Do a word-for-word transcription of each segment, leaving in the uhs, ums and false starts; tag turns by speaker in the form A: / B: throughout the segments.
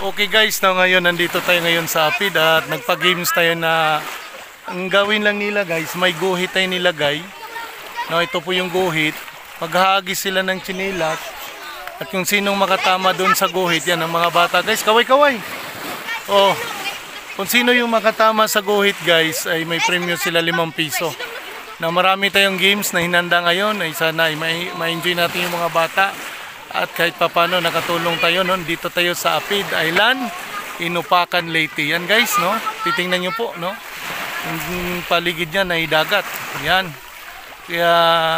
A: Okay guys, na ngayon nandito tayo ngayon sa Apid at nagpa-games tayo na ang gawin lang nila guys, may guhit tayo nilagay. No, ito po yung guhit. Maghahagis sila ng tsinelas at kung sinong makatama doon sa guhit, yan ang mga bata. Guys, kaway-kaway. Oh, kung sino yung makatama sa guhit guys, ay may premyo sila limang piso. Na marami tayong games na hinanda ngayon, ay sana ay ma-enjoy natin yung mga bata. At kahit papano nakatulong tayo no, dito tayo sa Apid Island, Inupakan, Leyte. Yan guys, no? Titingnan niyo po, no? Yung paligid niyan ay dagat. Yan. Kaya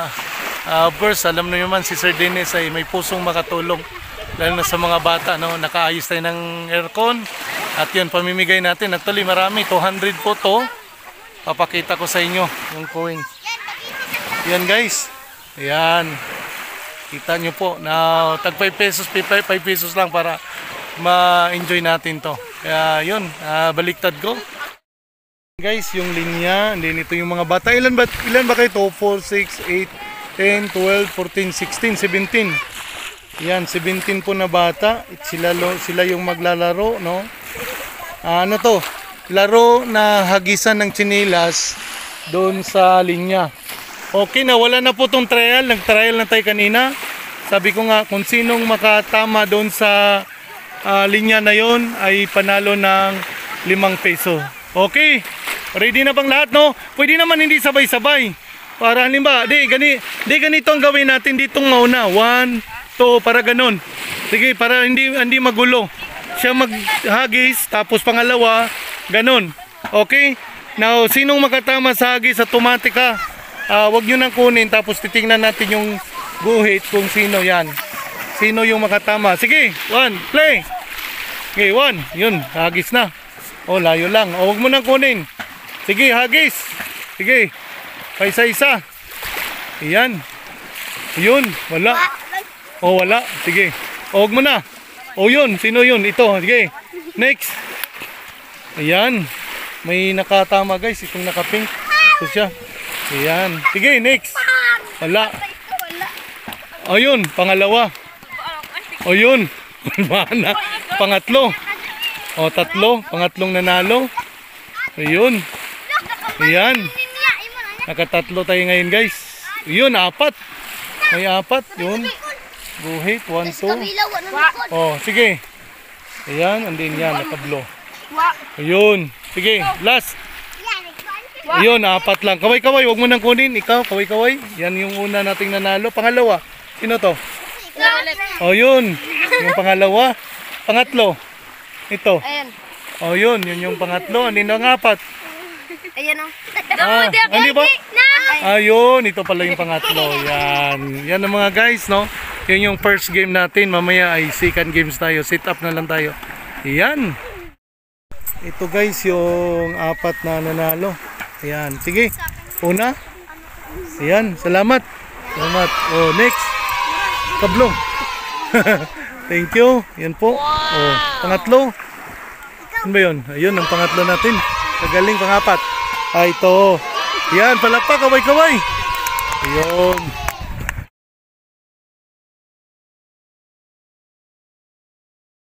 A: uh, first, alam niyo naman si Sir Dennis ay may pusong makatulong lalo na sa mga bata, no? Nakaayos tayo ng aircon. At yun, pamimigay natin. Actually, marami. two hundred po to. Papakita ko sa inyo yung coin. Yan guys. Yan. Kita nyo po na tag five pesos, five pesos lang para ma-enjoy natin to. Kaya yun, uh, baliktad ko. Guys, yung linya, and then ito yung mga bata. Ilan ba, ilan ba kayo to? four, six, eight, ten, twelve, fourteen, sixteen, seventeen. Yan, seventeen po na bata. Sila, sila yung maglalaro, no? Uh, ano to? Laro na hagisan ng tsinelas doon sa linya. Okay na, wala na po itong trial. Nag-trial na tayo kanina. Sabi ko nga, kung sinong makatama doon sa uh, linya na yon ay panalo ng limang peso. Okay, ready na bang lahat, no? Pwede naman hindi sabay-sabay. Para halimbawa, di, gani, di ganito ang gawin natin ditong mauna. One, two, para ganon. Sige, para hindi, hindi magulo. Siya maghagis, tapos pangalawa, ganon. Okay? Now, sinong makatama sa hagis, automatic ka. Uh, wag nyo nang kunin, tapos titingnan natin yung guhit kung sino yan. Sino yung makatama. Sige, one, play. Okay, one. Yun, hagis na. O, layo lang. O, wag mo nang kunin. Sige, hagis. Sige, paisa-isa. Ayan. Yun, wala. O, wala. Sige. O, wag mo na. O, yun. Sino yun? Ito. Sige. Next. Ayan. May nakatama guys. Itong nakapink. Ito siya. Ayan. Sige, next. Wala. Ayun, pangalawa. Ayun. Mana. Pangatlo. O, tatlo. Pangatlong nanalo. Ayun. Ayan. Nakatatlo tayo ngayon, guys. Ayun, apat. May apat. Yun. Guhit. One, two. O, sige. Ayan. And then yan. Nakablo. Ayun. Sige, last. Ayun, apat lang. Kaway-kaway, huwag mo nang kunin. Ikaw, kaway-kaway. Yan yung una nating nanalo. Pangalawa, sino to? O, yun. Yung pangalawa. Pangatlo. Ito. O, yun. Yun yung pangatlo. Ano yung apat?
B: Ayan o.
A: Ah, hindi ba? Ayun, ito pala yung pangatlo. Yan. Yan ang mga guys, no? Yun yung first game natin. Mamaya ay second games tayo. Sit up na lang tayo. Yan. Ito guys, yung apat na nanalo. Ayan, sige. Una. Ayan, salamat. Salamat. Oh, next. Kablo. Thank you. Yan po. Oh, pangatlo. Ano ba yun? Ayun, ang pangatlo natin. Kagaling, pangapat. Ah, ito. Ayan, palakpak, kaway-kaway. Ayun.